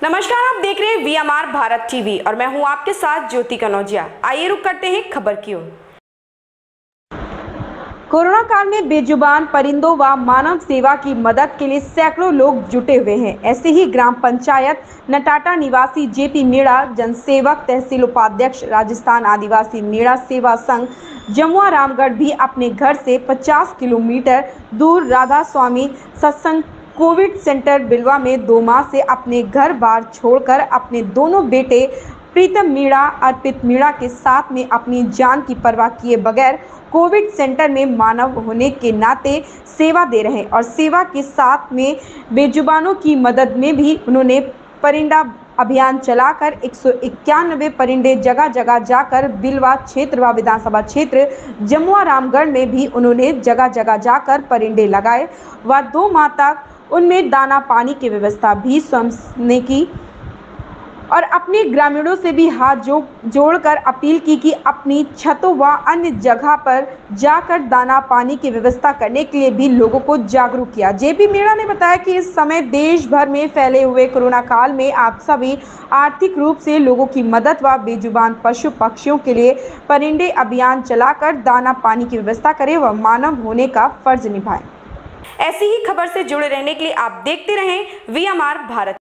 नमस्कार, आप देख रहे हैं VMR भारत टीवी और मैं हूं आपके साथ ज्योति कनौजिया। आइए रुक करते हैं खबर की ओर। कोरोना काल में बेजुबान परिंदों व मानव सेवा की मदद के लिए सैकड़ों लोग जुटे हुए हैं। ऐसे ही ग्राम पंचायत नटाटा निवासी JP मीणा, जनसेवक, तहसील उपाध्यक्ष, राजस्थान आदिवासी मीणा सेवा संघ जमुआ रामगढ़ भी अपने घर से 50 किलोमीटर दूर राधा स्वामी सत्संग कोविड सेंटर बिलवा में 2 माह से अपने घर बार छोड़कर अपने दोनों बेटे प्रीतम मीणा, अर्पित मीणा के साथ में अपनी जान की परवाह किए बगैर कोविड सेंटर में मानव होने के नाते सेवा दे रहे हैं और सेवा के साथ में बेजुबानों की मदद में भी उन्होंने परिंदा अभियान चलाकर 191 परिंदे जगह जगह जाकर बिलवा क्षेत्र व विधानसभा क्षेत्र जमुआ रामगढ़ में भी उन्होंने जगह जगह जाकर परिंदे लगाए व 2 माह तक उनमें दाना पानी की व्यवस्था भी स्वयं ने की और अपने ग्रामीणों से भी हाथ जोड़कर अपील की कि अपनी छतों व अन्य जगह पर जाकर दाना पानी की व्यवस्था करने के लिए भी लोगों को जागरूक किया। JP मीणा ने बताया कि इस समय देश भर में फैले हुए कोरोना काल में आप सभी आर्थिक रूप से लोगों की मदद व बेजुबान पशु पक्षियों के लिए परिंदे अभियान चलाकर दाना पानी की व्यवस्था करें व मानव होने का फर्ज निभाएं। ऐसी ही खबर से जुड़े रहने के लिए आप देखते रहें VMR भारत।